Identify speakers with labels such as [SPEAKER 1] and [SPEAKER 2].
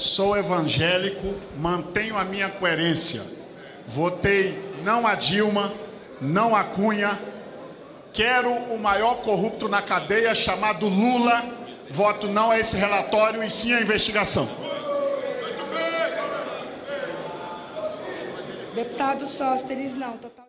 [SPEAKER 1] sou evangélico, mantenho a minha coerência. Votei não a Dilma, não a Cunha. Quero o maior corrupto na cadeia, chamado Lula. Voto não a esse relatório e sim a investigação.
[SPEAKER 2] Deputado Sósteres, não.